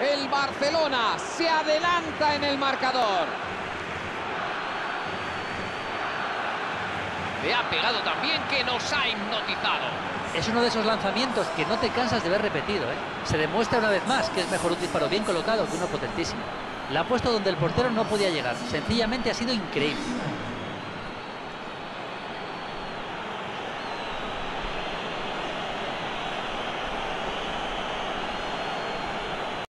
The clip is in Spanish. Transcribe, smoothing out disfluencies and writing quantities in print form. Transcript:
El Barcelona se adelanta en el marcador. Le ha pegado también, que nos ha hipnotizado. Es uno de esos lanzamientos que no te cansas de ver repetido, ¿eh? Se demuestra una vez más que es mejor un disparo bien colocado que uno potentísimo. La ha puesto donde el portero no podía llegar. Sencillamente ha sido increíble.